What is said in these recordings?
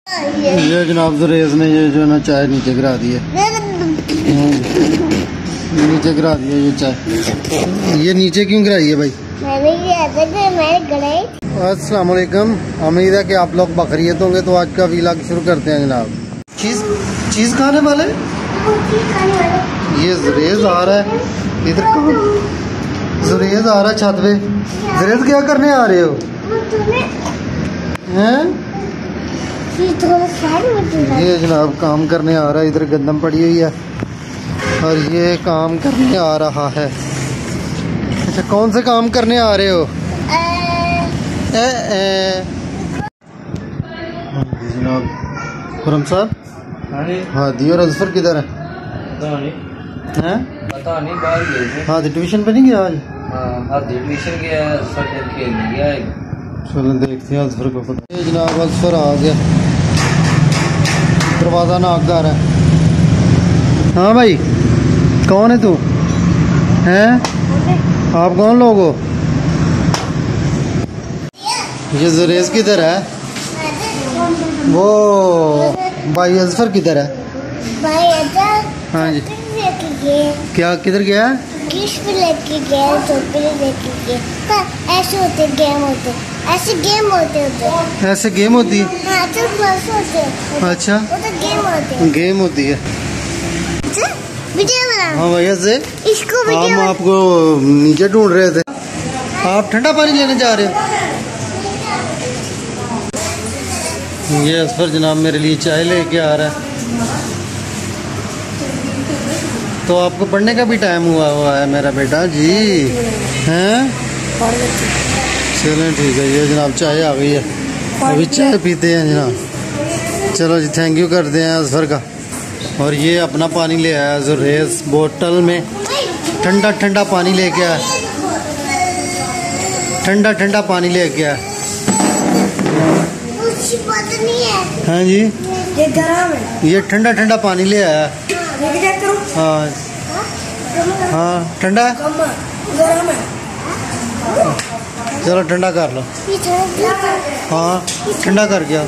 ये जनाब जुरेज ने ये जो ना चाय नीचे गिरा दी है, नीचे गिरा दिया ये चाय। ये नीचे क्यों गिराई है भाई? अस्सलाम वालेकुम, उम्मीद है कि आप लोग बखैरियत होंगे। तो आज का व्लॉग शुरू करते हैं जनाब। चीज खाने वाले ये जुरेज आ रहा है इधर, जुरेज आ रहा है छत पे। जुरेज क्या करने आ रहे हो हैं? ये जनाब काम करने आ रहा है, इधर गंदम पड़ी हुई है और ये काम करने आ रहा है। अच्छा, कौन से काम करने आ रहे हो? जनाब खुरम साहब, हादी और अजफर किधर है? पता नहीं, बाहर गए। हादी ट्यूशन पे नहीं गया आज? हादी ट्यूशन गया, अजफर खेलने गया है। चलो देखते हैं अजफर को। ये जनाब अजफर आ गया, दरवाजा नाक कर रहा है। हाँ भाई, कौन है तू? हैं आप कौन लोग हो? ये जुरेज किधर है? वो भाई अजफर किधर है? हाँ जी, क्या किधर गया? लेके गया, ऐसे होते गेम होते, ऐसे गेम होते होते, ऐसे गेम होती है? हाँ, तो बस होते। अच्छा, वो तो गेम होते, गेम होती है। वीडियो बना। हाँ भैया से इसको हम आपको नीचे ढूंढ रहे थे। आप ठंडा पानी लेने जा रहे हो? ये अजफर जनाब मेरे लिए चाय लेके आ रहा है। तो आपको पढ़ने का भी टाइम हुआ है मेरा बेटा जी, हैं? चलें ठीक है। ये जनाब चाय आ गई है, अभी चाय पीते हैं जनाब। चलो जी, थैंक यू करते हैं अजफर का। और ये अपना पानी ले आया जुरेज, बोतल में ठंडा ठंडा पानी लेके आया, ठंडा ठंडा पानी लेके आया। हाँ जी, ये गरम है, ये ठंडा ठंडा पानी ले आया। हाँ हाँ, ठंडा गरम है। चलो ठंडा कर लो। हाँ ठंडा कर गया,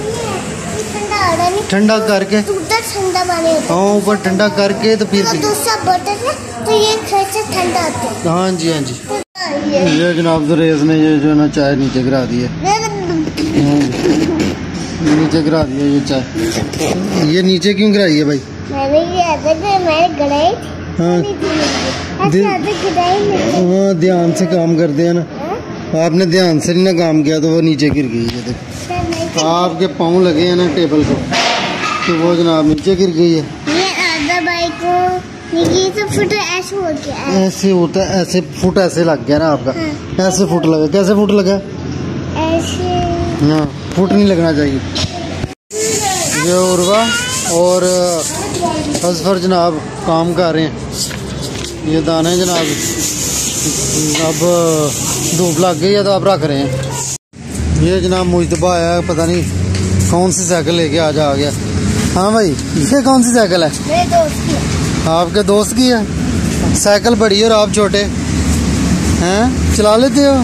ठंडा करके ठंडा पानी होता है। हाँ, ऊपर ठंडा करके तो फिर दूसरा बोतल है तो ये से ठंडा होता है। हाँ जी, हाँ जी। ये जनाब जुरेज ने ये जो ना चाय नीचे गिरा दी है, नीचे गिरा दिया ये चाय। ये नीचे क्यों गिराई है भाई? मैंने गिराई। हाँ, हाँ ध्यान से काम करते हैं ना, आपने ध्यान से नहीं ना काम किया तो वो नीचे गिर गई है। देखो आपके पाँव लगे हैं ना टेबल को, तो वो जनाब नीचे गिर गई है। ये तो फुट ऐसे हो गया, ऐसे होता है, ऐसे फुट ऐसे लग गया ना आपका। हाँ। ऐसे फुट लगा, कैसे फुट लगा? ऐसे। हाँ, फुट नहीं लगना चाहिए। ये उर्वा और अजफर जनाब काम कर रहे हैं। ये दाने जनाब अब धूप लग गई है तो आप रख रहे हैं। ये जनाब मुजतबा आया, पता नहीं कौन सी साइकिल लेके आ गया। हाँ भाई, ये कौन सी साइकिल है? मेरे दोस्त की है। आपके दोस्त की है? साइकिल बड़ी और आप छोटे हैं, चला लेते हो?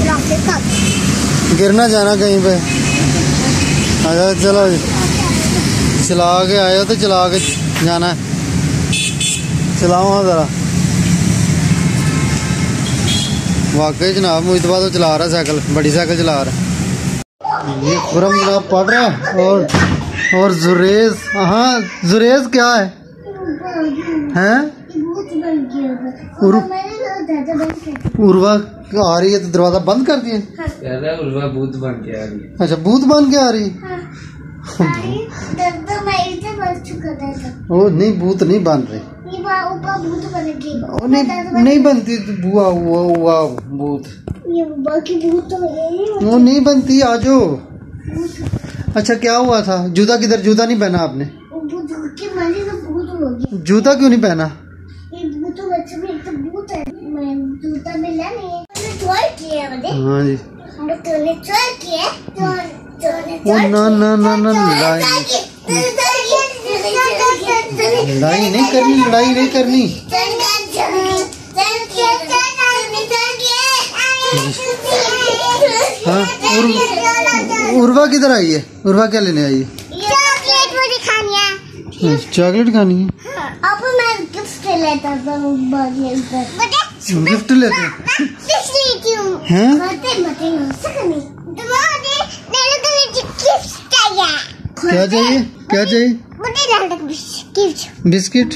गिरना जाना कहीं पे? अच्छा चलो, चला के आए हो तो चला के जाना है। चलाओ ज़रा। वाकई जनाब मुजतबा तो चला रहा है साइकिल, बड़ी साइकिल चला रहा है। ये खुरम जनाब पढ़ रहा है और जुरेज, हाँ जुरेज क्या है? हैं? उर्वा आ रही है तो दरवाजा बंद कर दिए? उर्वा भूत बन के आ रही है। अच्छा, भूत बन के आ रही? ओ नहीं, भूत नहीं बन रही। नहीं बनती बुआ हुआ भूत, वो नहीं बनती। आजो। अच्छा, क्या हुआ था? जूता किधर? जूता नहीं पहना आपने? जूता क्यों नहीं पहना? हाँ जी। ना ना ना ना, लड़ाई नहीं करनी, लड़ाई नहीं करनी। हाँ, उर्वा किधर आई है? उर्वा क्या लेने आई है? खानी है। चॉकलेट खानी है। अब मैं गिफ्ट लेता हूँ गिफ्ट लेते हैं हैं? क्या चाहिए क्या चाहिए? बिस्किट।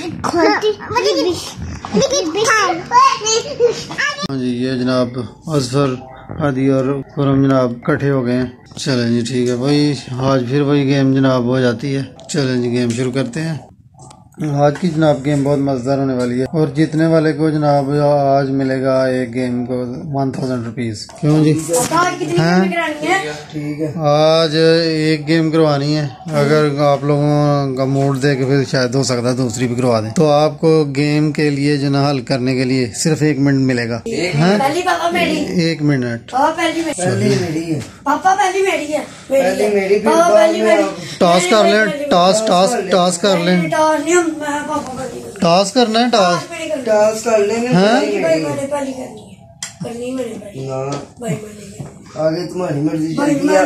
हाँ जी ये जनाब अजफर हादी और खुरम जनाब इकट्ठे हो गए हैं। चलें जी ठीक है भाई, आज फिर वही गेम जनाब हो जाती है। चलें जी गेम शुरू करते हैं। आज की जनाब गेम बहुत मजेदार होने वाली है और जीतने वाले को जनाब आज मिलेगा एक गेम को 1000 रुपीज। क्यों जी? हैं? ठीक है आज एक गेम करवानी है। अगर आप लोगों का मूड दे के फिर शायद हो सकता है दूसरी भी करवा दें। तो आपको गेम के लिए जो ना हल करने के लिए सिर्फ 1 मिनट मिलेगा। पहली पापा मेरी 1 मिनट। पहली मेरी है पापा, पहली मेरी है। पहली मेरी टास्क कर ले, टास्क कर ले। टास्क करना है, टास्क कर लेंगे। आगे तुम्हारी मर्जी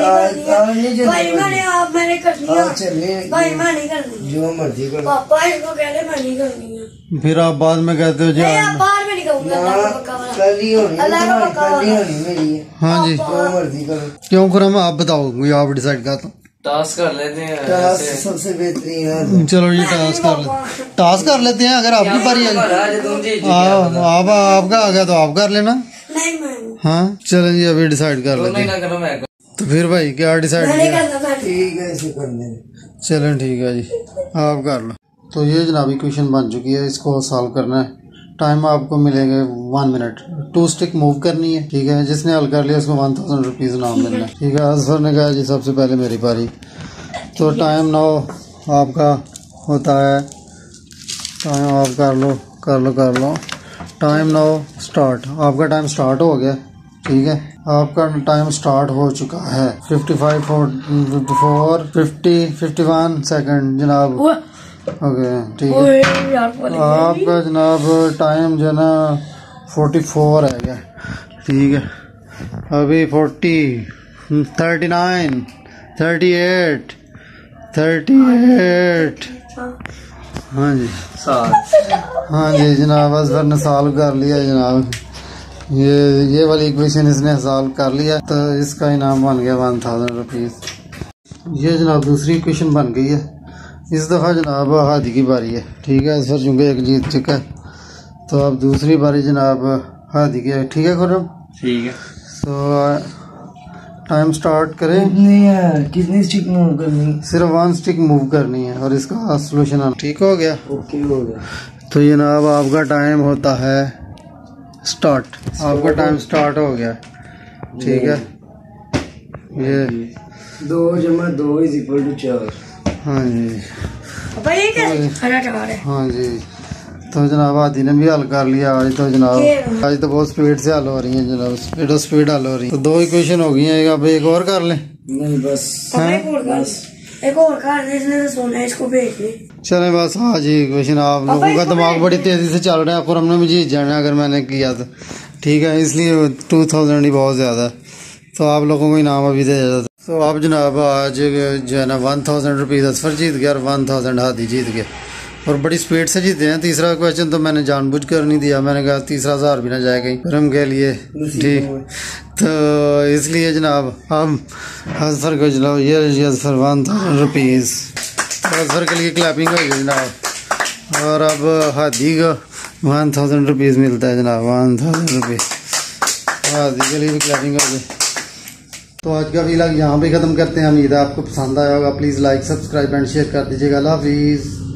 जो मर्जी करो। पापा इसको कहले मैं नहीं करनी है। फिर आप बाद में कहते हो बाहर में नहीं कहूँगा। पहली होनी मेरी है। हाँ जी जो मर्जी करो। क्यों खुरम आप बताओ, आप डिसाइड कर दो। टास्क कर लेते हैं। टास्क सबसे बेहतरीन है। चलो ये टास्क कर लेते हैं। अगर आपकी बारी आप आपका आ गया तो आप कर लेना। हाँ चलो जी अभी डिसाइड कर लेते हैं। तो फिर भाई क्या डिसाइड किया? ठीक है ऐसे कर लेंगे। चलें ठीक है जी आप कर लो। तो ये जनाबी क्वेश्चन बन चुकी है, इसको सॉल्व करना है। टाइम आपको मिलेगा 1 मिनट। 2 स्टिक मूव करनी है, ठीक है। जिसने हल कर लिया उसको 1000 रुपीज इनाम मिलना है, ठीक है। अजफर ने कहा जी सबसे पहले मेरी पारी। तो टाइम नाउ आपका होता है, टाइम आप कर लो। Time now start. आपका टाइम स्टार्ट हो गया, ठीक है। आपका टाइम स्टार्ट हो चुका है। 55 54 50 51 सेकंड जनाब। ओके ठीक है। आपका जनाब टाइम जो ना 44 है गया, ठीक है। अभी 40 39 38 38। हाँ जी हाँ जी जनाब अजफर ने सॉल्व कर लिया जनाब। ये वाली इक्वेशन इसने सॉल्व कर लिया तो इसका इनाम बन गया 1000 रुपीज। ये जनाब दूसरी इक्वेशन बन गई है। इस दफ़ा जनाब हादी की बारी है, ठीक है। अजफर चूँकि एक जीत चुका है तो अब दूसरी बारी जनाब हादी की है, ठीक है खुरम? ठीक है। तो टाइम स्टार्ट करें। कितनी स्टिक मूव करनी? सिर्फ 1 स्टिक मूव करनी है और इसका सोल्यूशन ठीक हो गया। ओके हो गया। तो ये जनाब आपका टाइम होता है स्टार्ट। आपका टाइम स्टार्ट हो गया, ठीक है। ये 2 + 2 = 4। हाँ जी है। हाँ जी। तो जनाब हादी ने भी हल कर लिया आज। तो जनाब आज तो बहुत स्पीड से हल हो रही है जनाब, स्पीड हल हो रही है। तो 2 इक्वेशन हो गई हैं, अब एक और कर लें। नहीं बस एक और कर इसने तो सोना है, इसको भेज दे। चले बस। हाँ जी इक्वेशन आप लोगों का दिमाग बड़ी तेजी से चल रहा है और हमने भी जीत जाना है अगर मैंने किया तो, ठीक है। इसलिए 2000 ही बहुत ज़्यादा है तो आप लोगों को इनाम अभी दे जाता। तो आप जनाब आज जो है ना 1000 रुपीज़ अजफर जीत गया और 1000 हादी जीत गया और बड़ी स्पीड से जीते हैं। तीसरा क्वेश्चन तो मैंने जानबूझ कर नहीं दिया, मैंने कहा तीसरा 1000 भी ना जाए कहीं खुरम के लिए, ठीक। तो इसलिए जनाब अब अजफर को जनाब ये अजफर 1000 रुपीज़ अजफर के लिए क्लैपिंग होगी जनाब। और अब हादी को 1000 रुपीज़ मिलता है जनाब, 1000 रुपीज़ हादी के लिए भी क्लैपिंग होगी। तो आज का व्लॉग यहाँ पे ख़त्म करते हैं। उम्मीद है आपको पसंद आया होगा। Please like subscribe and share कर दीजिएगा। अल्लाह हाफिज़।